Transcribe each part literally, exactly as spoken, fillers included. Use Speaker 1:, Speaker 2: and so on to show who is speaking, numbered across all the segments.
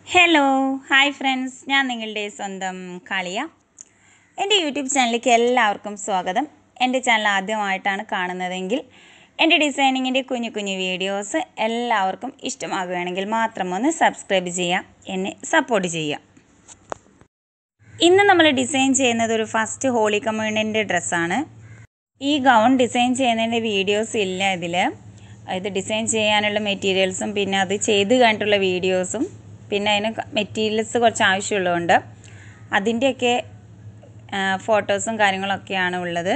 Speaker 1: Hello hi friends, ഞാൻ നിങ്ങളുടെ സ്വന്തം കാളിയ. എൻ്റെ യൂട്യൂബ് ചാനലിലേക്ക് എല്ലാവർക്കും സ്വാഗതം. എൻ്റെ ചാനൽ ആദ്യമായിട്ടാണ് കാണുന്നതെങ്കിൽ എൻ്റെ ഡിസൈനിങ്ങിൻ്റെ കുഞ്ഞു കുഞ്ഞു വീഡിയോസ് എല്ലാവർക്കും ഇഷ്ടമാകുകയാണെങ്കിൽ മാത്രം ഒന്ന് സബ്സ്ക്രൈബ് ചെയ്യുക, എന്നെ സപ്പോർട്ട് ചെയ്യുക. ഇന്ന് നമ്മൾ ഡിസൈൻ ചെയ്യുന്നത് ഒരു ഫസ്റ്റ് ഹോളി കമ്മ്യൂണിൻ്റെ ഡ്രസ്സാണ്. ഈ ഗൗൺ ഡിസൈൻ ചെയ്യുന്നതിൻ്റെ വീഡിയോസ് ഇല്ല ഇതിൽ. ഇത് ഡിസൈൻ ചെയ്യാനുള്ള മെറ്റീരിയൽസും പിന്നെ അത് ചെയ്ത് കഴിഞ്ഞിട്ടുള്ള വീഡിയോസും പിന്നെ അതിന് മെറ്റീരിയൽസ് കുറച്ച് ആവശ്യമുള്ളതുകൊണ്ട് അതിൻ്റെയൊക്കെ ഫോട്ടോസും കാര്യങ്ങളൊക്കെയാണ് ഉള്ളത്.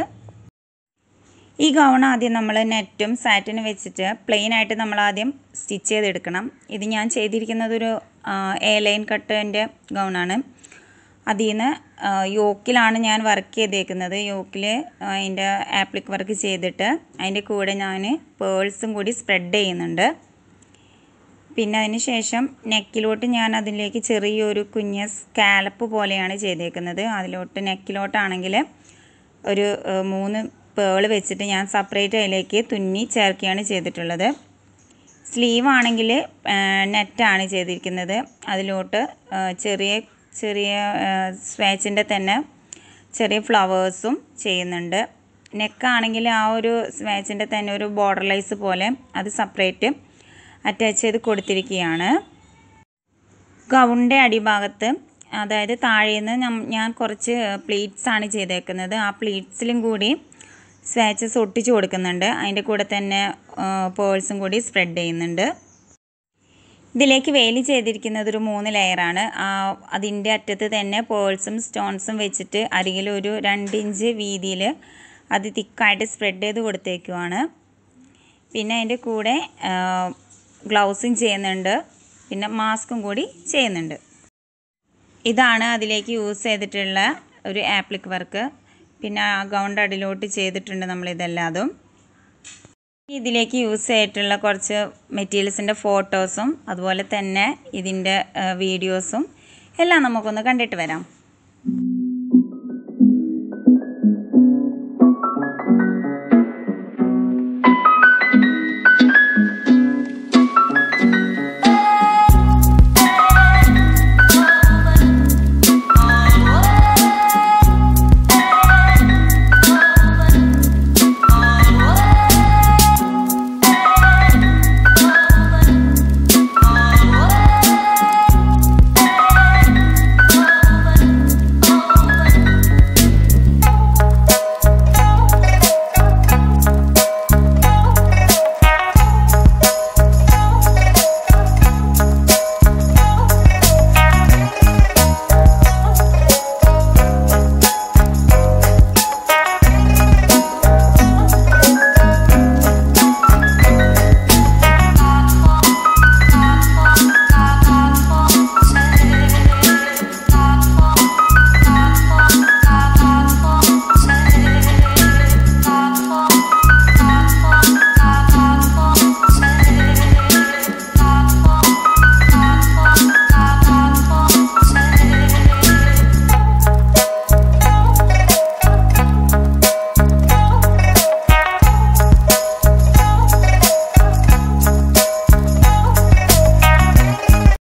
Speaker 1: ഈ ഗൗൺ ആദ്യം നമ്മൾ നെറ്റും സാറ്റിനും വെച്ചിട്ട് പ്ലെയിൻ ആയിട്ട് നമ്മൾ ആദ്യം സ്റ്റിച്ച് ചെയ്തെടുക്കണം. ഇത് ഞാൻ ചെയ്തിരിക്കുന്നത് ഒരു എ ലൈൻ കട്ടിൻ്റെ ഗൗണാണ്. അതിൽ നിന്ന് യോക്കിലാണ് ഞാൻ വർക്ക് ചെയ്തേക്കുന്നത്. യോക്കിൽ അതിൻ്റെ ആപ്ലിക് വർക്ക് ചെയ്തിട്ട് അതിൻ്റെ കൂടെ ഞാൻ പേൾസും കൂടി സ്പ്രെഡ് ചെയ്യുന്നുണ്ട്. പിന്നെ അതിന് ശേഷം നെക്കിലോട്ട് ഞാൻ അതിലേക്ക് ചെറിയൊരു കുഞ്ഞ് സ്കാലപ്പ് പോലെയാണ് ചെയ്തേക്കുന്നത്. അതിലോട്ട് നെക്കിലോട്ടാണെങ്കിൽ ഒരു മൂന്ന് പേൾ വെച്ചിട്ട് ഞാൻ സെപ്പറേറ്റ് അതിലേക്ക് തുന്നി ചേർക്കുകയാണ് ചെയ്തിട്ടുള്ളത്. സ്ലീവ് ആണെങ്കിൽ നെറ്റാണ് ചെയ്തിരിക്കുന്നത്. അതിലോട്ട് ചെറിയ ചെറിയ സ്വാച്ചിൻ്റെ തന്നെ ചെറിയ ഫ്ലവേഴ്സും ചെയ്യുന്നുണ്ട്. നെക്കാണെങ്കിൽ ആ ഒരു സ്വാച്ചിൻ്റെ തന്നെ ഒരു ബോർഡർ ലൈസ് പോലെ അത് സെപ്പറേറ്റ് അറ്റാച്ച് ചെയ്ത് കൊടുത്തിരിക്കുകയാണ്. ഗൗണിൻ്റെ അടിഭാഗത്ത്, അതായത് താഴേന്ന് ഞാൻ കുറച്ച് പ്ലീറ്റ്സാണ് ചെയ്തേക്കുന്നത്. ആ പ്ലീറ്റ്സിലും കൂടി സ്വാച്ചസ് ഒട്ടിച്ച് കൊടുക്കുന്നുണ്ട്. അതിൻ്റെ കൂടെ തന്നെ പേൾസും കൂടി സ്പ്രെഡ് ചെയ്യുന്നുണ്ട്. ഇതിലേക്ക് വേലി ചെയ്തിരിക്കുന്നത് ഒരു മൂന്ന് ലെയറാണ്. അതിൻ്റെ അറ്റത്ത് തന്നെ പേൾസും സ്റ്റോൺസും വെച്ചിട്ട് അരികിൽ ഒരു രണ്ട് ഇഞ്ച് വീതിയിൽ അത് തിക്കായിട്ട് സ്പ്രെഡ് ചെയ്ത് കൊടുത്തേക്കുവാണ്. പിന്നെ അതിൻ്റെ കൂടെ ഗ്ലൗസും ചെയ്യുന്നുണ്ട്, പിന്നെ മാസ്കും കൂടി ചെയ്യുന്നുണ്ട്. ഇതാണ് അതിലേക്ക് യൂസ് ചെയ്തിട്ടുള്ള ഒരു ആപ്ലിക് വർക്ക്. പിന്നെ ആ ഗൗണിൻ്റെ അടിയിലോട്ട് ചെയ്തിട്ടുണ്ട് നമ്മളിതെല്ലാതും. ഇതിലേക്ക് യൂസ് ചെയ്തിട്ടുള്ള കുറച്ച് മെറ്റീരിയൽസിൻ്റെ ഫോട്ടോസും അതുപോലെ തന്നെ ഇതിൻ്റെ വീഡിയോസും എല്ലാം നമുക്കൊന്ന് കണ്ടിട്ട് വരാം.